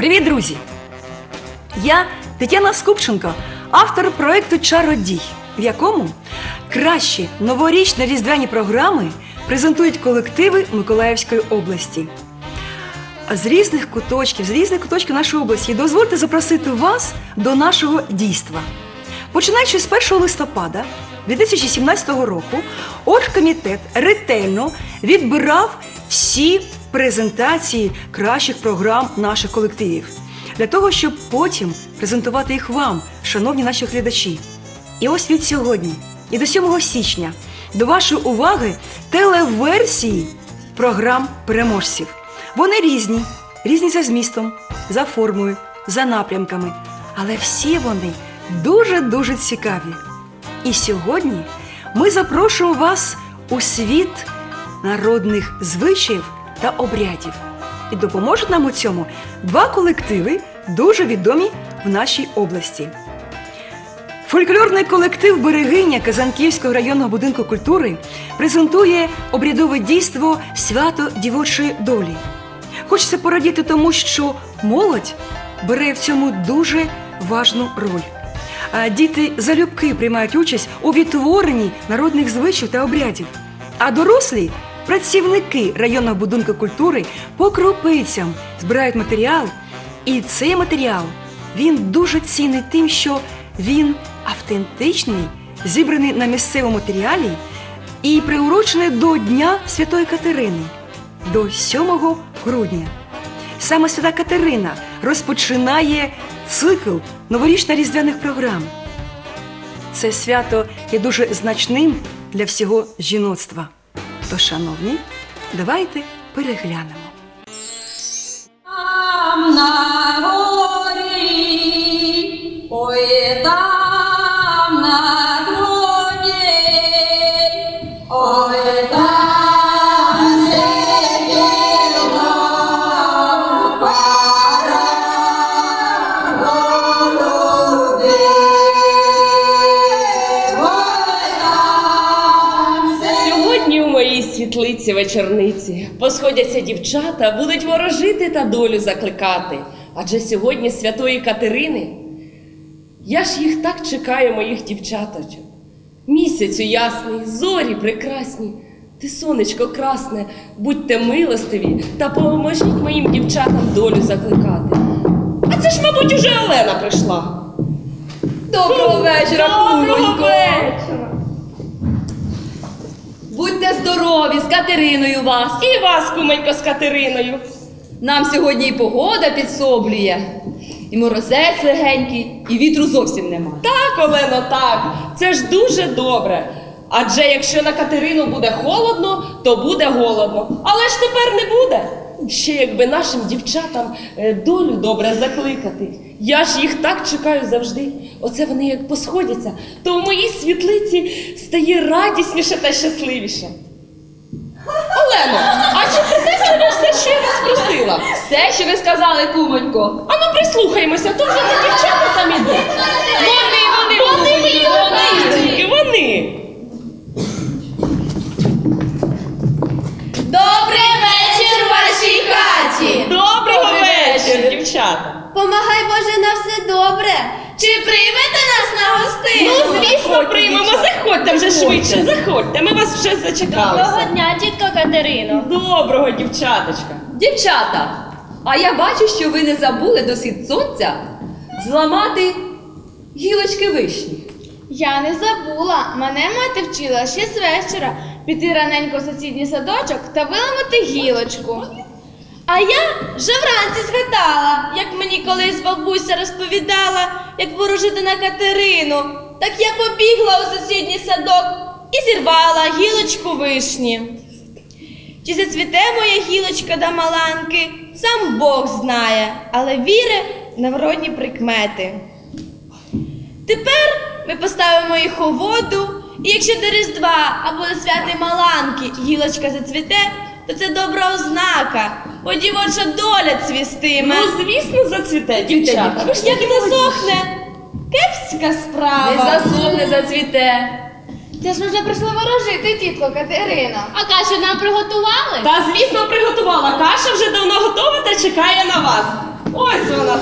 Привіт, друзі! Я Тетяна Скупченко, автор проєкту «Чародій», в якому кращі новорічні різдвяні програми презентують колективи Миколаївської області. З різних куточків нашої області дозвольте запросити вас до нашого дійства. Починаючи з 1 листопада 2017 року, Оргкомітет ретельно відбирав всі презентації кращих програм наших колективів, для того, щоб потім презентувати їх вам, шановні наші глядачі. І ось від сьогодні і до 7 січня до вашої уваги телеверсії програм переможців. Вони різні за змістом, за формою, за напрямками, але всі вони дуже-дуже цікаві. І сьогодні ми запрошуємо вас у світ народних звичаїв та обрядів. І допоможуть нам у цьому два колективи, дуже відомі в нашій області. Фольклорний колектив «Берегиня» Казанківського районного будинку культури презентує обрядове дійство «Свято дівочої долі». Хочеться порадіти тому, що молодь бере в цьому дуже важну роль. Діти залюбки приймають участь у відтворенні народних звичаїв та обрядів. А дорослі працівники районного будинку культури по крупицям збирають матеріал. І цей матеріал, він дуже цінний тим, що він автентичний, зібраний на місцевому матеріалі і приурочений до Дня Святої Катерини, до 7 грудня. Саме Свята Катерина розпочинає цикл новорічно-різдвяних програм. Це свято є дуже значним для всього жіноцтва. Тож, шановні, давайте переглянемо. Там на горі, ой, там на троні, ой, там сиділа пара голубів, ой, там Сьогодні у моїй світлиці вечорниці посходяться дівчата, будуть ворожити та долю закликати. Адже сьогодні Святої Катерини. Я ж їх так чекаю, моїх дівчаточок. Місяцю ясний, зорі прекрасні, ти, сонечко красне, будьте милостиві та поможіть моїм дівчатам долю закликати. А це ж, мабуть, уже Олена прийшла. Доброго вечора, Доброго Кумонько! вечора! Будьте здорові, з Катериною вас! І вас, куменько, з Катериною. Нам сьогодні і погода підсоблює, і морозець легенький, і вітру зовсім нема. Так, Олено, так. Це ж дуже добре. Адже якщо на Катерину буде холодно, то буде голодно. Але ж тепер не буде. Ще якби нашим дівчатам долю добре закликати. Я ж їх так чекаю завжди. Оце вони як посходяться, то в моїй світлиці стає радісніше та щасливіше. Олено, а чи про те себе все, що я вас просила? Все, що ви сказали, Кумонько. Ану прислухаймося, то вже не дівчата там ідуть. Вони. Добрий вечір вашій хаті! Доброго вечора, дівчата. Помагай, Боже, на все добре. Чи приймете нас на гостину? Ну, звісно, приймемо. Заходьте вже швидше, заходьте. Ми вас вже зачекалися. Дня, тітко Катерино. Доброго, дівчаточка. Дівчата, а я бачу, що ви не забули до схід сонця зламати гілочки вишні. Я не забула. Мене мати вчила ще з вечора піти раненько в сусідній садочок та виламати гілочку. А я вже вранці згадала, як мені колись бабуся розповідала, як ворожити на Катерину. Так я побігла у сусідній садок і зірвала гілочку вишні. Чи зацвіте моя гілочка до маланки, сам Бог знає, але віри в народні прикмети. Тепер ми поставимо їх у воду, і якщо до Різдва або до святої Маланки гілочка зацвіте, то це добра ознака, бо дівоча доля цвістиме. Ну, звісно, зацвіте, дівчата. Ви ж Як засохне, кепська справа. Не засохне, зацвіте. Це ж вже прийшли ворожити, тітко Катерино. А кашу нам приготували? Та, звісно, приготувала. Каша вже давно готова та чекає на вас. Ось вона.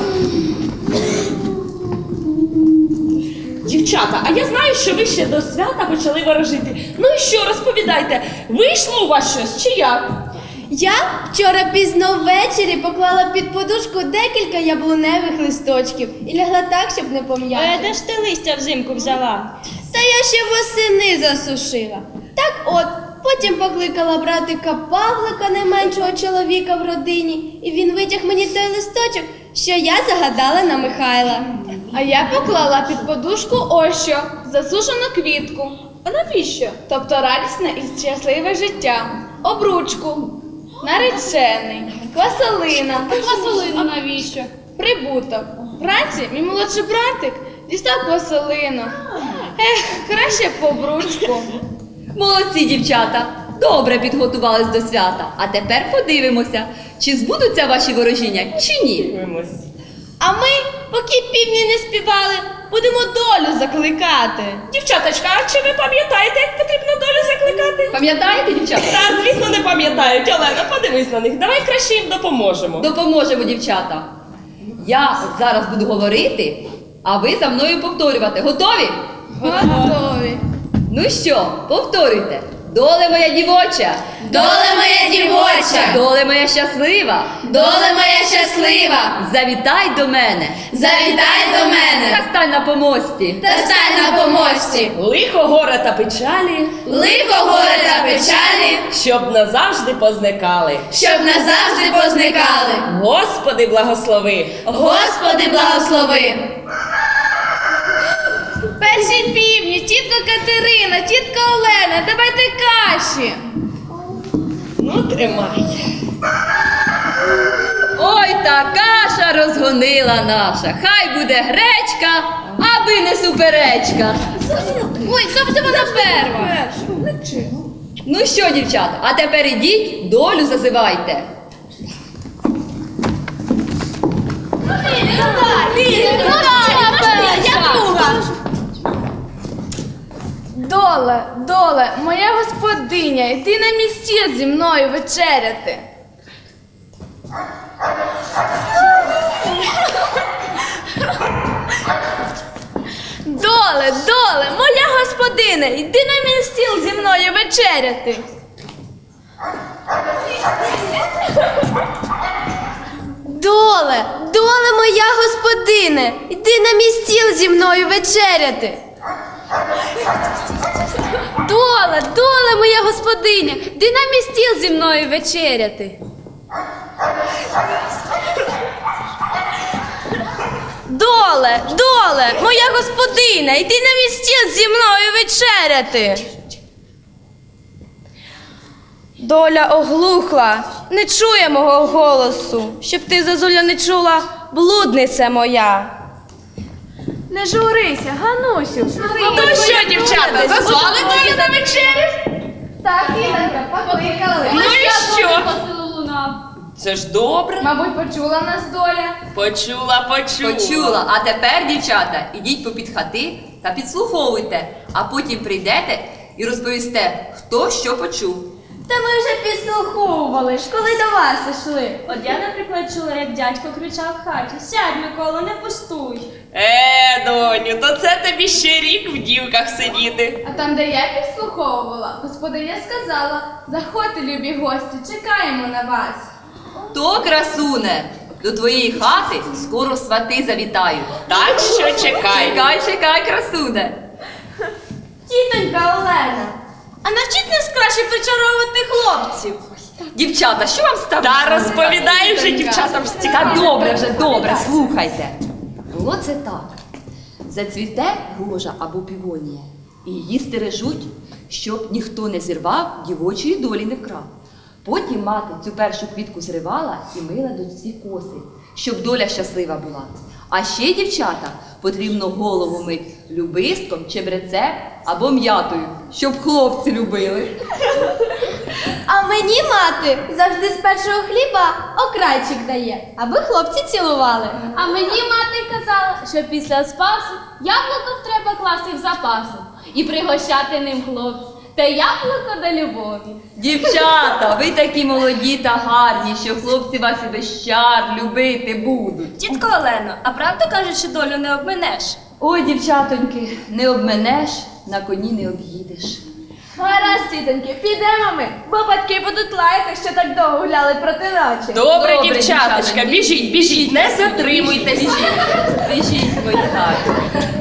Дівчата, а я знаю, що ви ще до свята почали ворожити. Ну і що, розповідайте, вийшло у вас щось чи як? Я вчора пізно ввечері поклала під подушку декілька яблуневих листочків і лягла так, щоб не пом'яти. Де ж ти листя взимку взяла? Та я ще восени засушила. Так от, потім покликала братика Павлика, найменшого чоловіка в родині, і він витяг мені той листочок, що я загадала на Михайла. А я поклала під подушку ось що, засушену квітку. А навіщо? Тобто радісне і щасливе життя. Обручку. Наречений. Квасолина. Квасолину навіщо? Прибуток. Вранці мій молодший братик дістав квасолину. Краще б обручку. Молодці, дівчата! Добре підготувались до свята. А тепер подивимося, чи збудуться ваші ворожіння, чи ні. Дивимось. А ми, поки півні не співали, будемо долю закликати. Дівчаточка, а чи ви пам'ятаєте, як потрібно долю закликати? Пам'ятаєте, дівчата? Та, звісно, не пам'ятають. Олена, подивись на них. Давай краще їм допоможемо. Допоможемо, дівчата. Я от зараз буду говорити, а ви за мною повторювати. Готові? Готові. Ну що, повторюйте. Доле моя дівоча, Доле моя дівоча, доле моя щаслива, доле моя щаслива, завітай до мене, завітай до мене, та стань на помості. та стань на помості. Лихо, горе та печалі, Лихо, горе та печалі, щоб назавжди позникали. щоб назавжди позникали. Господи, благослови. Господи, благослови. Перші півні, тітка Катерина, тітка Олена, давайте каші. Ну, тримай. Ой, та каша розгонила наша. Хай буде гречка, аби не суперечка. Ой, завжди вона перша. Ну що, дівчата, а тепер ідіть, долю зазивайте. Доле, доле, моя господиня, йди на мій стіл зі мною вечеряти. Доле, доле, моя господине, йди на мій стіл зі мною вечеряти. Доле, доле, моя господине, йди на мій стіл зі мною вечеряти. Доле, доле, моя господиня, йди на мій стіл зі мною вечеряти. Доле, доле, моя господиня, йди на мій стіл зі мною вечеряти. Доля оглухла, не чує мого голосу, щоб ти, зозуля, не чула, блудниця моя. Не журися, Ганусю. Ну що, дівчата, зазвали долю на вечерю? Так, Ігорка, покликали. Ну і що? Це ж добре. Мабуть, почула нас доля. Почула. Почула. А тепер, дівчата, ідіть попід хати та підслуховуйте, а потім прийдете і розповісте, хто що почув. Та ми вже підслуховували ж, коли до вас ішли. От я, наприклад, чула, як дядько кричав в хаті: сядь, Микола, не пустуй. Доню, то це тобі ще рік в дівках сидіти. А там, де я підслуховувала, господиня сказала: заходьте, любі гості, чекаємо на вас. То, красуне, до твоєї хати скоро свати завітають. Так що чекай. Чекай, красуне. Тітонька Олена, а навчіть нас краще причаровувати хлопців. Дівчата, що вам стало? Та розповідай вже дівчатам Та стікати. добре, слухайте. Було це так. Зацвіте гожа або півонія, і її стережуть, щоб ніхто не зірвав, дівочої долі не вкрав. Потім мати цю першу квітку зривала і мила дочці коси, щоб доля щаслива була. А ще, дівчата, потрібно голову мить любистком, чебрецем або м'ятою, щоб хлопці любили. А мені мати завжди з першого хліба окрайчик дає, аби хлопці цілували. А мені мати казала, що після спасу яблуко треба класти в запасу і пригощати ним хлопців. Те яблуко до любові. Дівчата, ви такі молоді та гарні, що хлопці вас і без чар любити будуть. Тітко Олено, а правда кажуть, що долю не обминеш? Ой, дівчатоньки, не обменеш, на коні не об'їдеш. Гаразд, тітоньки, підемо ми, бо батьки будуть лаяти, що так довго гуляли проти ночі. Добре, Добре, дівчаточка, дівчатоньки, біжіть, біжіть, не затримуйтесь. Біжіть, мої гарні.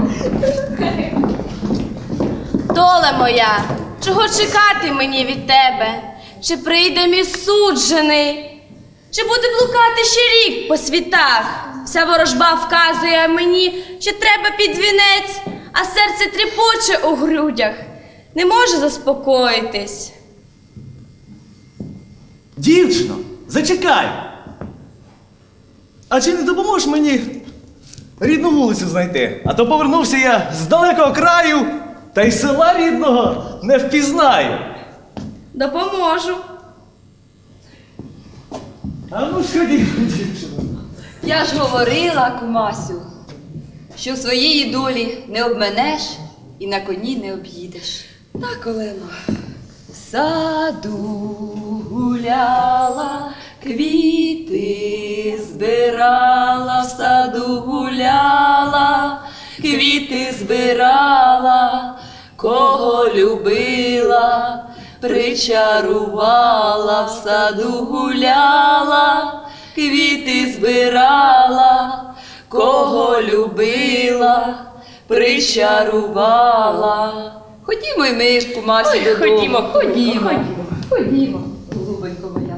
Доле моя, чого чекати мені від тебе? Чи прийде мій суджений? Чи буде блукати ще рік по світах? Вся ворожба вказує мені, що треба під вінець, а серце тріпоче у грудях. Не може заспокоїтись. Дівчино, зачекай! А чи не допоможеш мені рідну вулицю знайти? А то повернувся я з далекого краю, та й села рідного не впізнаю. Допоможу. А ну ж ходімо, дівчино. Я ж говорила, кумасю, що своєї долі не обменеш і на коні не об'їдеш. Так, Олено. В саду гуляла, квіти збирала, в саду гуляла, квіти збирала, кого любила, причарувала, в саду гуляла, квіти збирала, кого любила, причарувала. Ходімо й ми, кумасі, додому. Ходімо, голубенько моя.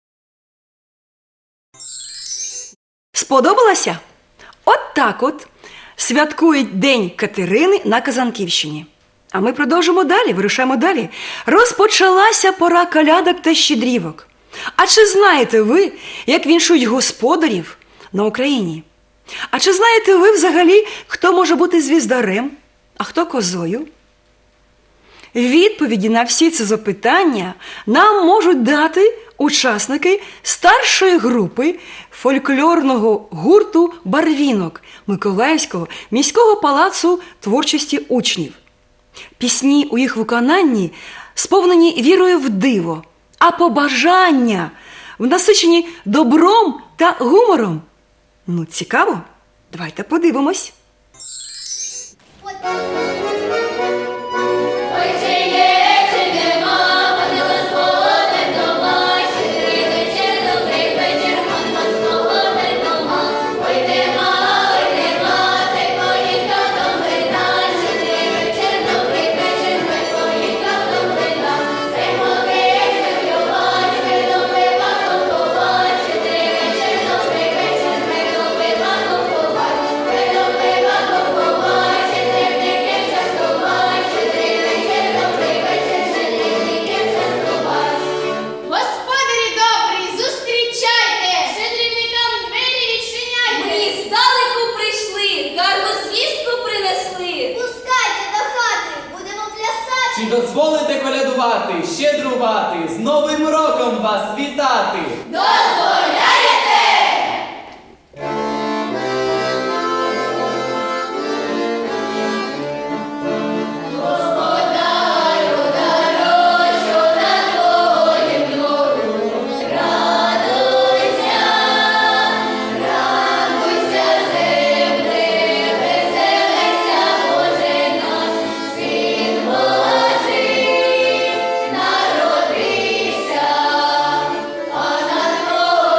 Сподобалося? От так от святкують День Катерини на Казанківщині. А ми продовжимо далі, вирушаємо далі. Розпочалася пора колядок та щедрівок. А чи знаєте ви, як віншують господарів на Україні? А чи знаєте ви взагалі, хто може бути звіздарем, а хто козою? Відповіді на всі ці запитання нам можуть дати учасники старшої групи фольклорного гурту «Барвінок» Миколаївського міського палацу творчості учнів. Пісні у їх виконанні сповнені вірою в диво, а побажання насичені добром та гумором. Ну, цікаво? Давайте подивимось. Господарі добрі, зустрічайте! Щедрівникам двері відчиняйте! Ми здалеку прийшли, гарну звістку принесли. Пускайте до хати, будемо плясати! Чи дозволите колядувати, щедрувати, з Новим роком вас вітати? Дозволяєте! Народився, а над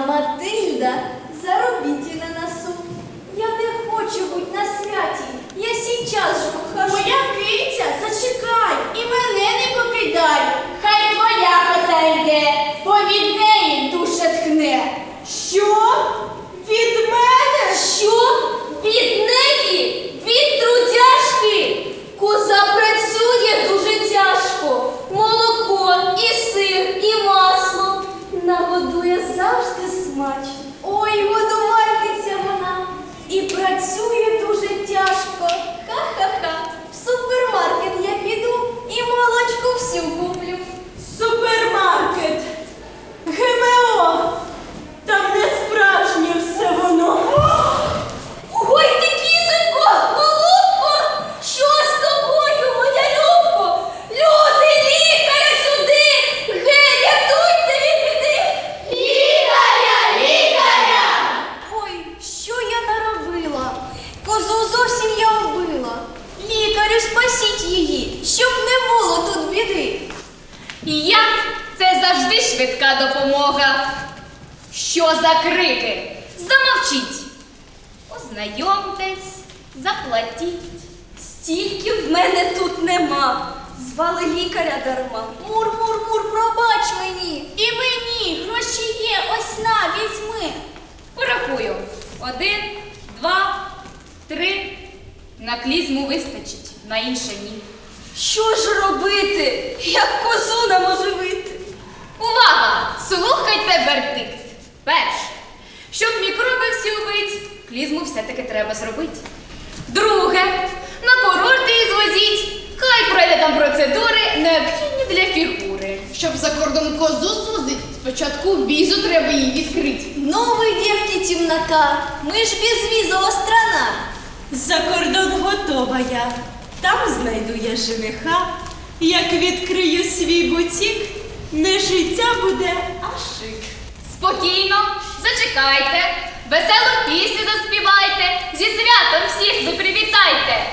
Матильда, заробіть на носу. Я не хочу бути на святі. Я сейчас же ухожу. Моя киця, зачекай і мене не покидай. Хай твоя коса йде, бо від неї душа тхне. Що? Від мене? Що? Від неї? Від трудяжки? Коза працює дуже тяжко. Молоко, і сир, і масло. Нагодує завжди смачно. Ой, годувальниця вона. І працює дуже тяжко. Ха-ха-ха. В супермаркет я піду і молочку всю куплю. Супермаркет. ГМО. Там не справжнє все воно. Ой, ти, кізонько, голубко! Що з тобою, моя любко? Люди, лікаря сюди! Гей, рятуйте від біди! Лікаря, лікаря! Ой, що я наробила? Козу зовсім я вбила. Лікарю, спасіть її, щоб не було тут біди. Я – це завжди швидка допомога. Що за крики? Замовчіть. Ознайомтесь, заплатіть. Стільки в мене тут нема. Звали лікаря дарма. Мур-мур-мур, пробач мені. І мені, гроші є, ось на, візьми. Порахую. 1, 2, 3. На клізму вистачить, на інше ні. Що ж робити, як козу нам оживити? Увага! Слухайте вердикт. Перше. Щоб мікроби всі убить, клізму все-таки треба зробити. Друге. На курорти і звозіть. Хай пройде там процедури, необхідні для фігури. Щоб за кордон козу свозить, спочатку візу треба їй відкрити. Ну вы, девки, темнота, мы ж безвизова страна. За кордон готова я, там знайду я жениха. Як відкрию свій бутік, не життя буде, а шик. Спокійно, зачекайте, веселу пісню заспівайте, зі святом всіх ви привітайте.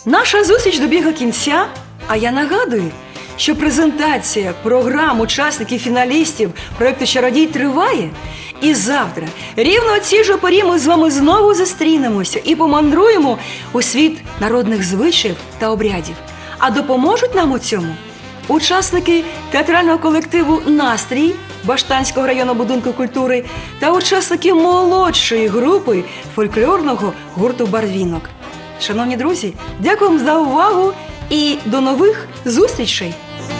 Наша зустріч добігла кінця, а я нагадую, що презентація програм учасників-фіналістів проєкту «Чародій» триває. І завтра, рівно о цій же порі, ми з вами знову зустрінемося і помандруємо у світ народних звичаїв та обрядів. А допоможуть нам у цьому учасники театрального колективу «Настрій» Баштанського районного будинку культури та учасники молодшої групи фольклорного гурту «Барвінок». Шановні друзі, дякую вам за увагу і до нових зустрічей!